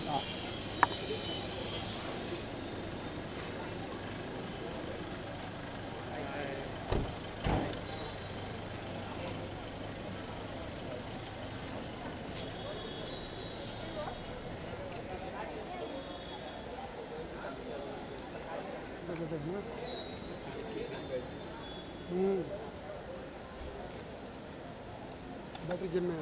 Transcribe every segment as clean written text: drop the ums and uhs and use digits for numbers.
Battery gym में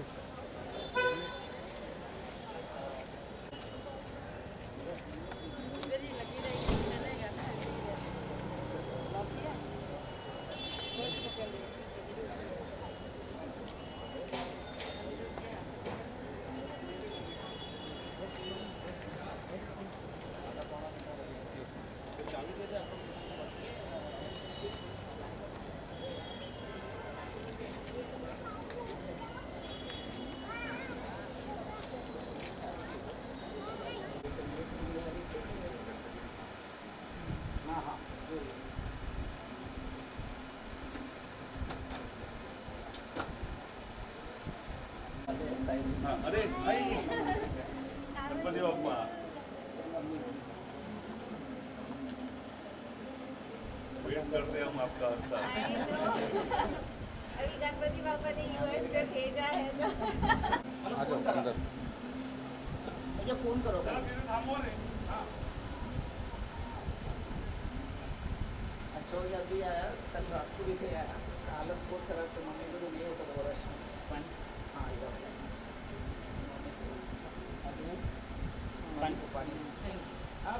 अरे भाई गणपति बाप्पा वेट करते हैं हम आपका हर साल। अभी गणपति बाप्पा ने यूएस से भेजा है तो आ जाओ अंदर। मुझे फोन करो। अच्छा अभी आया, कल रात को भी थे आया, हालत बहुत खराब थी, मम्मी को तो ये होता था बड़ा हाँ इधर पानी हाँ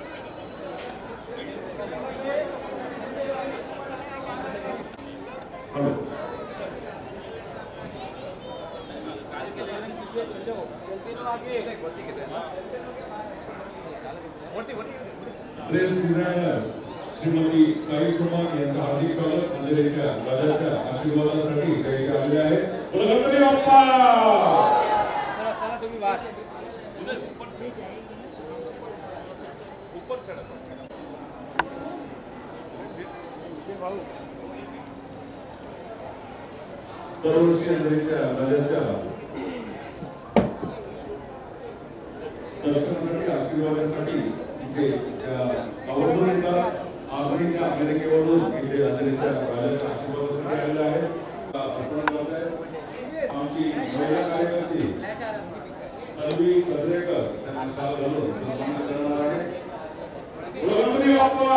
प्रेस डिझायनर श्रीमती साई सुमान यांचं हार्दिक स्वागत अंधेरीच्या राजाच्या आशीर्वादासाठी ते इथे आलेले आहेत. बोला गणपती बाप्पा. चला तुम्ही बाहर ऊपर चढ़ा दरवर्षी अंधेरीच्या राजाच्या दर्शनासाठी आशीर्वादासाठी इथे आवर्जून येतात. आघाडीच्या अमेरिकेवरून इथे अंधेरीच्या राजाच्या आशीर्वादासाठी आलेले आहेत. अर्पण करत आहेत आमची महिला कार्यकर्ती तन्वी कद्रेकर त्यांना शाल घालून सन्मान करणार आहे. गणपती बाप्पा.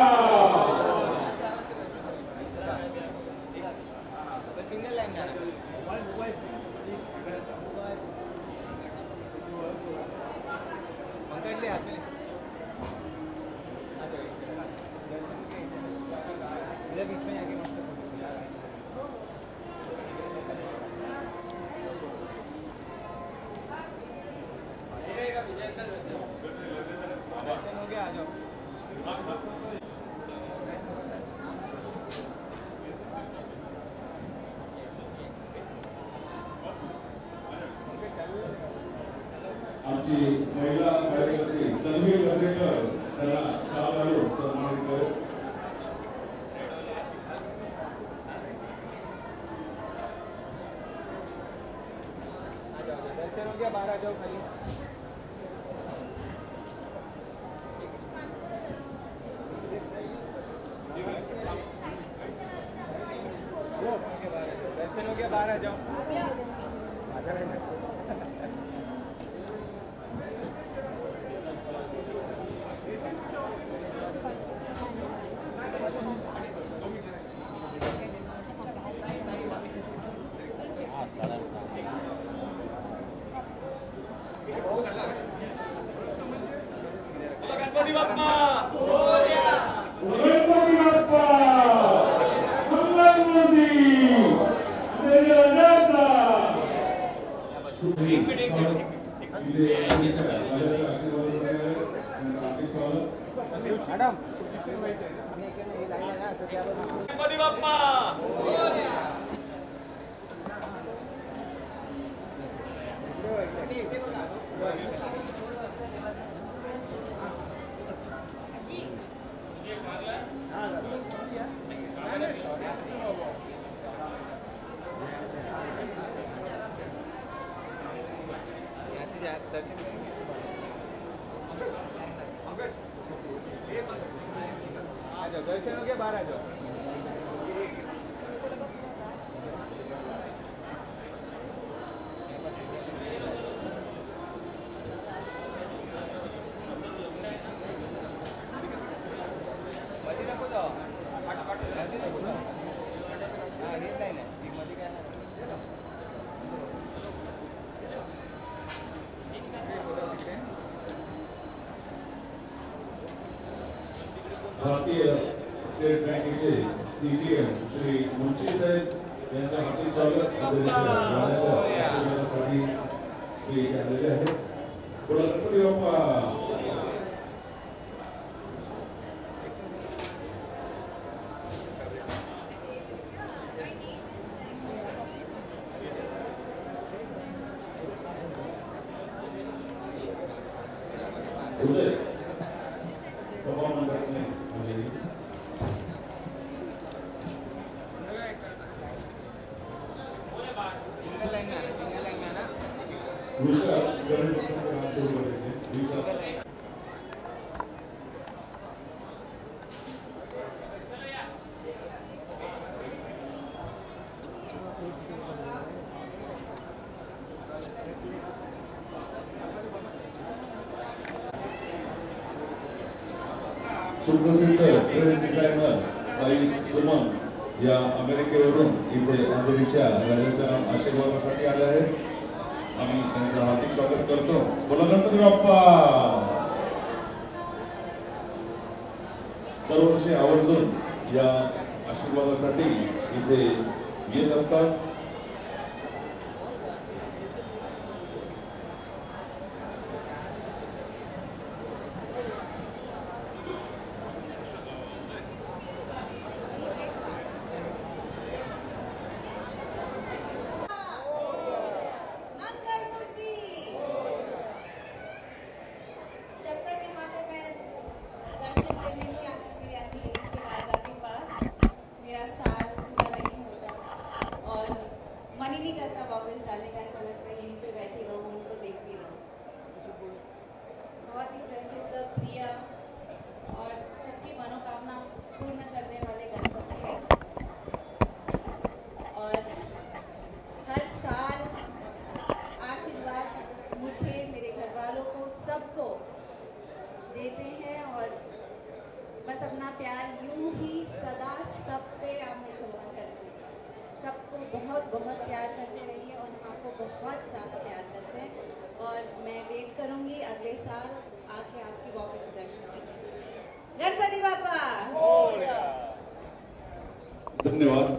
आमची महिला कार्यकर्ती तन्वी कद्रेकर त्यांना शाल घालून सन्मानित करू. दर्शन हो गया, बाहर आ जाओ खाली। दर्शन हो गया, बाहर आ जाओ। गणपति बाप्पा गणपती बाप्पा. मंगलमूर्ती अंधेरी राजाचा. इथे अंधेरीच्या राजाच्या आशीर्वादासाठी आले. त्यांचं हार्दिक स्वागत. मैडम गणपति बाप्पा दर्शन आ जाओ, दर्शन हो गया, बाहर आ जाओ। मध्ये नको जाऊ. मध्ये नको जाऊ. हा, हेच आहे ना. ती मध्ये काय नाही. भारतीय स्टेट बँकेचे CTM श्री मुंशी साहेब यांच्या हार्दिक स्वागत आशीर्वादासाठी ते आलेले आहेत. बोला गणपती बाप्पा. उदय सभा मंडळाने म्हणजे सिंगल लाइन में आना, सिंगल लाइन में आना. विशाल गणपतीचं काम सुरू करायचे. विशाल सुप्रसिद्ध ड्रेस डिझायनर साई सुमन या अमेरिकेवरून इथे अंधेरीच्या राजाच्या आशीर्वादासाठी आले आहेत. आम्ही त्यांचं हार्दिक स्वागत करतो. बोला गणपती बाप्पा. दरवर्षी आवर्जून या आशीर्वादासाठी इथे येत असतात. जब तक यहाँ पे मैं दर्शन करने नहीं आती मेरे अधीन के राजा के पास, मेरा साल पूरा नहीं होता और मन ही नहीं करता वापस जाने का. ऐसा लगता है यहीं पे बैठी रहूँ, उनको देखती रहूँ. बहुत ही प्रसिद्ध, प्रिय और सबकी मनोकामना पूर्ण करने वाले गणपति हैं. और हर साल आशीर्वाद मुझे, मेरे घर वालों को, सबको देते हैं और बस अपना प्यार यूं ही सदा सब पे आप में जमा करते हैं. सबको बहुत बहुत प्यार करते रहिए और आपको बहुत ज़्यादा प्यार करते हैं. और मैं वेट करूंगी अगले साल आके आपकी वापस से दर्शन करने. गणपति बाप्पा. धन्यवाद.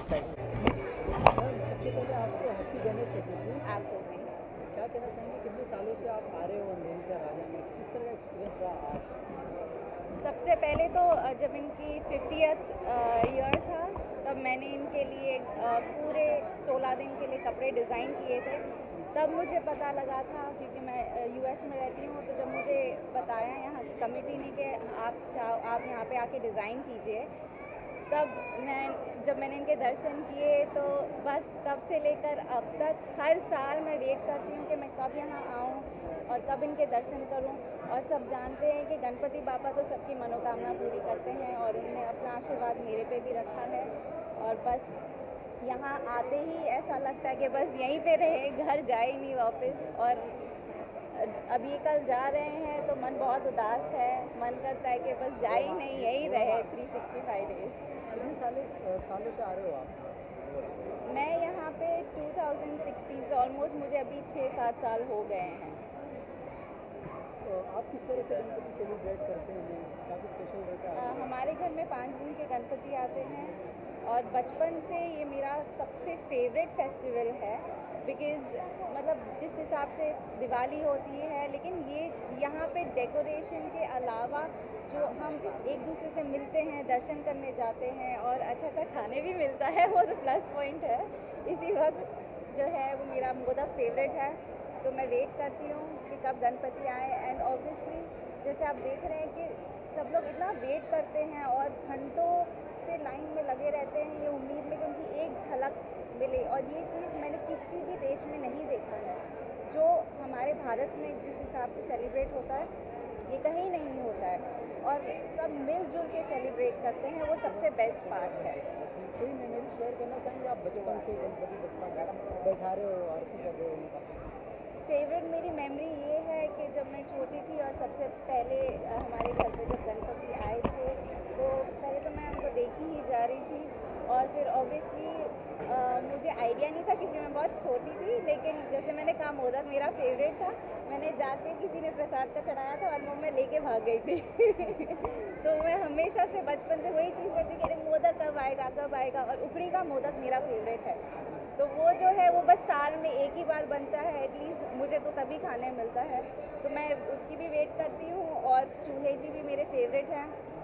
आपको भी. क्या कहना चाहेंगे, कितने सालों से आप आ रहे हो अंधेरी से राजा में, किस तरह का एक्सपीरियंस रहा आज? सबसे पहले तो जब इनकी 50th ईयर था तब मैंने इनके लिए पूरे 16 दिन के लिए कपड़े डिज़ाइन किए थे. तब मुझे पता लगा था, क्योंकि मैं US में रहती हूँ, तो जब मुझे बताया यहाँ की कमेटी ने कि आप यहाँ पे आके डिज़ाइन कीजिए, तब जब मैंने इनके दर्शन किए तो बस तब से लेकर अब तक हर साल मैं वेट करती हूँ कि मैं कब यहाँ आऊँ और कब इनके दर्शन करूँ. और सब जानते हैं कि गणपति बापा तो सबकी मनोकामना पूरी करते हैं और उन्होंने अपना आशीर्वाद मेरे पे भी रखा है. और बस यहाँ आते ही ऐसा लगता है कि बस यहीं पे रहे, घर जाए नहीं वापस. और अभी कल जा रहे हैं तो मन बहुत उदास है, मन करता है कि बस जाए ही नहीं, यहीं रहे 365 डेज. कितने सालों से आ रहे हो आप? मैं यहाँ पे 2016 से ऑलमोस्ट, मुझे अभी 6-7 साल हो गए हैं. तो आप किस तरह से गणपति सेलिब्रेट करते हैं? काफ़ी स्पेशल रहता है. हमारे घर में 5 दिन के गणपति आते हैं और बचपन से ये मेरा सबसे फेवरेट फेस्टिवल है. बिकॉज़ मतलब जिस हिसाब से दिवाली होती है, लेकिन ये यहाँ पे डेकोरेशन के अलावा जो हम एक दूसरे से मिलते हैं, दर्शन करने जाते हैं और अच्छा खाने भी मिलता है, वो तो प्लस पॉइंट है. इसी वक्त जो है वो मेरा मोदक फेवरेट है. तो मैं वेट करती हूँ कि कब गणपति आए. एंड ऑब्वियसली जैसे आप देख रहे हैं कि सब लोग इतना वेट करते हैं और घंटों से लाइन में लगे रहते हैं, ये उम्मीद में कि उनकी एक झलक मिले. और ये चीज़ मैंने किसी भी देश में नहीं देखा है. जो हमारे भारत में जिस हिसाब से सेलिब्रेट होता है ये कहीं नहीं होता है, और सब मिलजुल के सेलिब्रेट करते हैं, वो सबसे बेस्ट पार्ट है। कोई मेमोरी शेयर करना चाहेंगे आप बचपन से गणपति बप्पा बैठा रहे हो आरती कर रहे हो? फेवरेट मेरी मेमोरी ये है कि जब मैं छोटी थी और सबसे पहले हमारे घर पे जब गणपति आए थे, तो पहले तो मैं उनको देखी ही जा रही थी, और फिर ऑब्वियसली मुझे आइडिया नहीं था क्योंकि मैं बहुत छोटी थी, लेकिन जैसे मैंने कहा मोदक मेरा फेवरेट था, मैंने जाके किसी ने प्रसाद का चढ़ाया था और मैं लेके भाग गई थी। तो मैं हमेशा से बचपन से वही चीज़ करती कि अरे मोदक कब आएगा, और उखड़ी का मोदक मेरा फेवरेट है। तो वो जो है वो बस साल में एक ही बार बनता है, एटलीस्ट मुझे तो तभी खाने मिलता है, तो मैं उसकी भी वेट करती हूँ। और चूहे जी भी मेरे फेवरेट हैं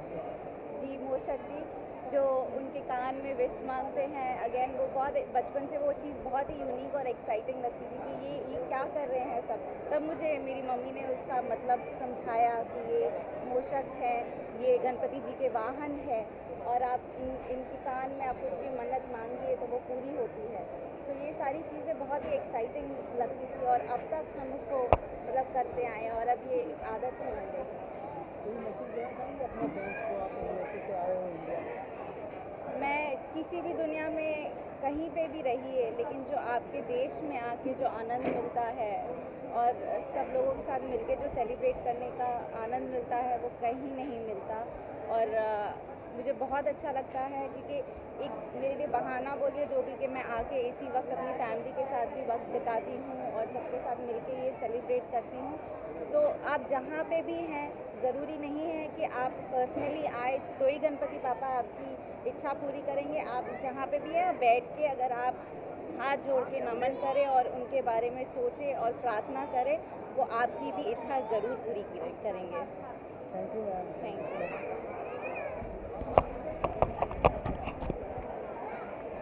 जी, मूषक जी, जो उनके कान में विश मांगते हैं। अगेन वो बहुत बचपन से वो चीज़ बहुत ही यूनिक और एक्साइटिंग लगती थी कि ये क्या कर रहे हैं सब। तब मुझे मेरी मम्मी ने उसका मतलब समझाया कि ये मूषक है, ये गणपति जी के वाहन है, और आप इनके कान में आप कुछ भी मन्नत मांगिए तो वो पूरी होती है। सो ये सारी चीज़ें बहुत ही एक्साइटिंग लगती थी, और अब तक हम उसको मतलब करते आए हैं, और अब ये आदत से बन गई। कोई मैसेज देना चाहेंगे अपने फ्रेंड्स को, आप यूएसए से आए हो इंडिया? मैं किसी भी दुनिया में कहीं पे भी रही है, लेकिन जो आपके देश में आके जो आनंद मिलता है और सब लोगों के साथ मिलके जो सेलिब्रेट करने का आनंद मिलता है, वो कहीं नहीं मिलता। और मुझे बहुत अच्छा लगता है क्योंकि एक मेरे लिए बहाना बोलिए जो भी, कि मैं आके इसी वक्त अपनी फैमिली के साथ भी वक्त बिताती हूँ और सबके साथ मिलके ये सेलिब्रेट करती हूँ। तो आप जहाँ पे भी हैं, ज़रूरी नहीं है कि आप पर्सनली आए तो ही गणपति पापा आपकी इच्छा पूरी करेंगे। आप जहाँ पे भी हैं बैठ के अगर आप हाथ जोड़ के नमन करें और उनके बारे में सोचें और प्रार्थना करें, वो आपकी भी इच्छा ज़रूर पूरी करेंगे। Thank you ma'am. Thank you.